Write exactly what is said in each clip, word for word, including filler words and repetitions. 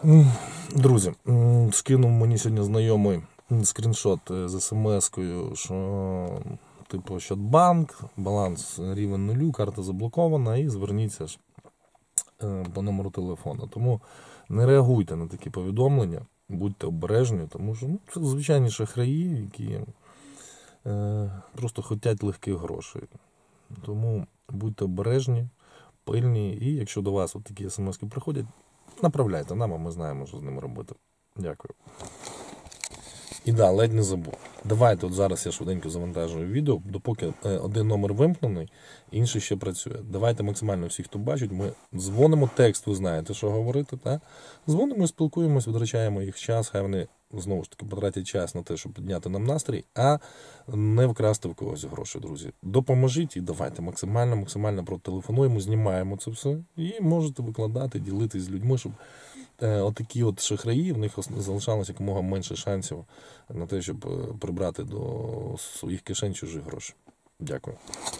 Друзі, скинув мені сьогодні знайомий скріншот з смс-кою, що типу Ощадбанк, баланс рівень нулю, карта заблокована, і зверніться ж по номеру телефону. Тому не реагуйте на такі повідомлення, будьте обережні, тому що ну, це звичайні шахраї, які е, просто хочуть легких грошей. Тому будьте обережні, пильні, і якщо до вас от такі смс-ки приходять, направляйте нам, а ми знаємо, що з ними робити. Дякую. І да, ледь не забув. Давайте, от зараз я швиденько завантажую відео, допоки один номер вимкнений, інший ще працює. Давайте максимально всі, хто бачить, ми дзвонимо, текст, ви знаєте, що говорити, так? Дзвонимо, спілкуємось, витрачаємо їх час, хай вони, знову ж таки, потратять час на те, щоб підняти нам настрій, а не вкрасти в когось гроші, друзі. Допоможіть і давайте максимально, максимально протелефонуємо, знімаємо це все і можете викладати, ділитись з людьми, щоб е, отакі от шахраї, в них залишалося якомога менше шансів на те, щоб прибрати до своїх кишень чужі гроші. Дякую.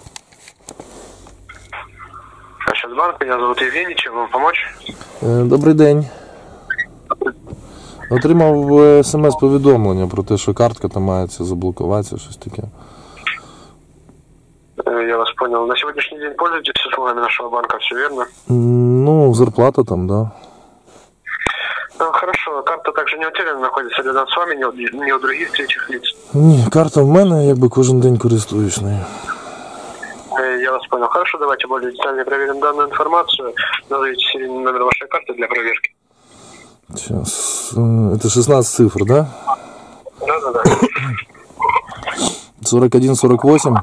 Ощадбанк, меня зовут Евгений, чем вам помочь? Добрий день. Отримав смс-повідомлення про те, що картка там мається заблокуватися, щось таке. Я вас понял. На сегодняшний день пользуетесь услугами нашего банка, все верно? Ну, зарплата там, да. Ну, хорошо. Карта также не утеряна, находится рядом с вами, не у других третьих лиц. Ні, карта в мене, якби кожен день користуюсь нею. Я вас понял. Хорошо, давайте более детально проверим данную информацию. Назовите серийный номер вашей карты для проверки. Сейчас. Это шестнадцать цифр, да? Да, да, да. сорок один сорок восемь.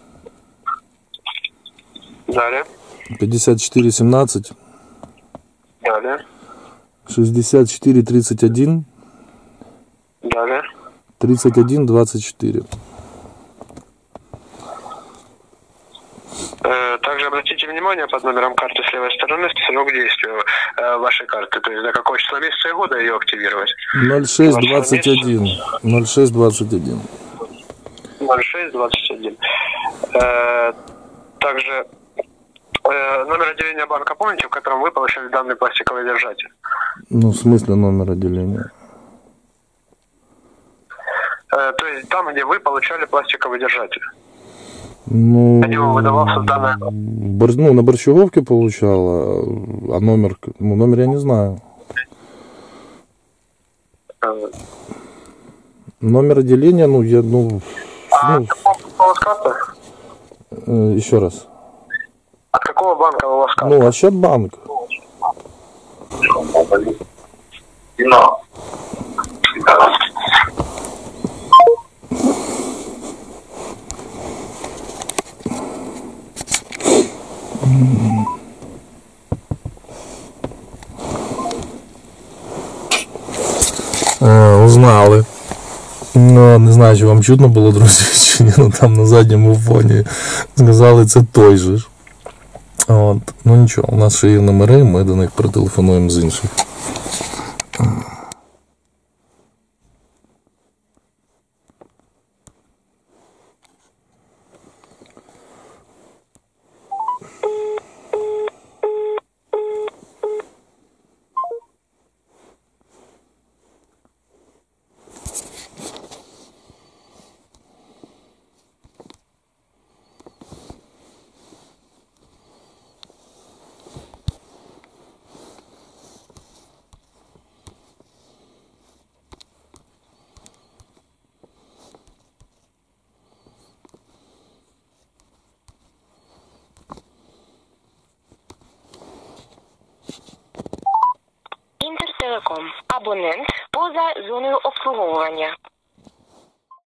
Далее. пятьдесят четыре семнадцать. Далее. шестьдесят четыре тридцать один. Далее. тридцать один двадцать четыре. Также обратите внимание, под номером карты с левой стороны срок действия э, вашей карты, то есть до какого числа месяца и года ее активировать. ноль шесть двадцать один. ноль шесть двадцать один. ноль шесть двадцать один. Э, также э, номер отделения банка, помните, в котором вы получали данный пластиковый держатель? Ну, в смысле номер отделения? Э, то есть там, где вы получали пластиковый держатель. Ну, выдавался данное... Бор... ну, на Борщаговке получала, а номер, ну, номер я не знаю. А... Номер отделения, ну, я, ну... А ну... у вас карта? Э, еще раз. От какого банка у вас карта? Ну, Ощадбанк. Но. А, узнали. Ну, не знаю, чи вам чутно було, друзі, чи ні, ну там на задньому фоні сказали, це той же ж. От. Ну нічого, у нас ще є номери, ми до них перетелефонуємо з інших. Інтертелеком. Абонент поза зоною обслуговування.